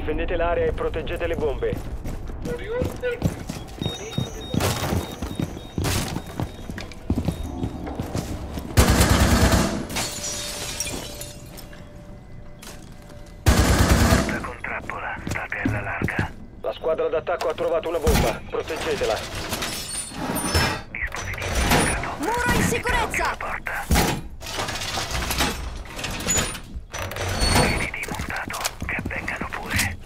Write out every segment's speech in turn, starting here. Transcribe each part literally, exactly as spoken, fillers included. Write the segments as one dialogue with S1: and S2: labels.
S1: Difendete l'area e proteggete le bombe.
S2: Porta con trappola, state alla larga.
S1: La squadra d'attacco ha trovato una bomba. Proteggetela.
S2: Dispositivo bloccato.
S3: Muro in sicurezza!
S2: La porta. Piedi montato, che avvengano pure.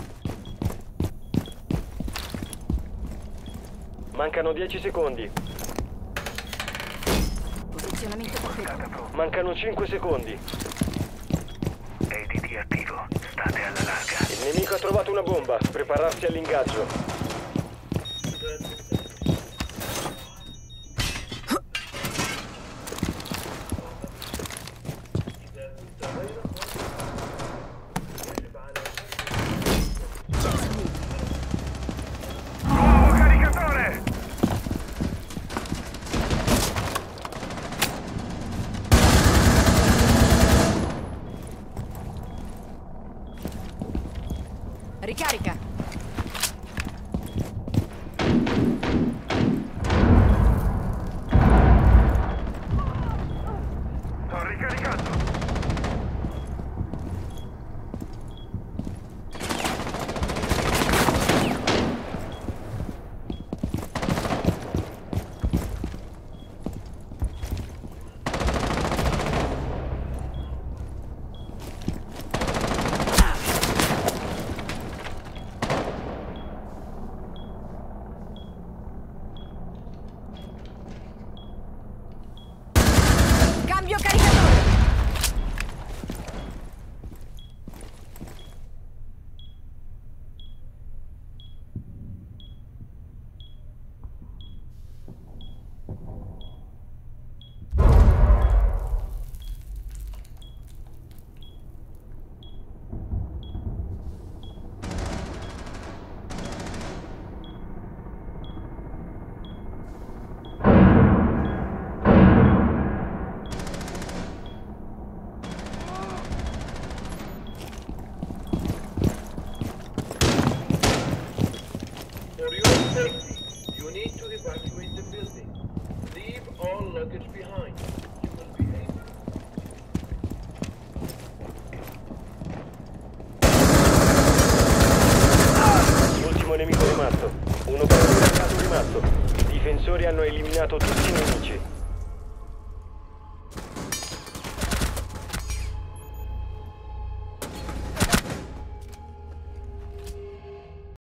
S1: Mancano dieci secondi.
S3: Posizionamento perfetto.
S1: Mancano cinque secondi.
S2: A D D attivo, state alla larga.
S1: Il nemico ha trovato una bomba. Prepararsi all'ingaggio.
S2: Nuovo caricatore!
S3: Ricarica!
S2: Sto ricaricando!
S3: Cambio caricatore!
S4: For your safety, you need to evacuate the building. Leave all luggage behind. You will be able...
S1: Ultimo nemico rimasto. Un operatore a caso rimasto. I difensori hanno eliminato tutti i nemici.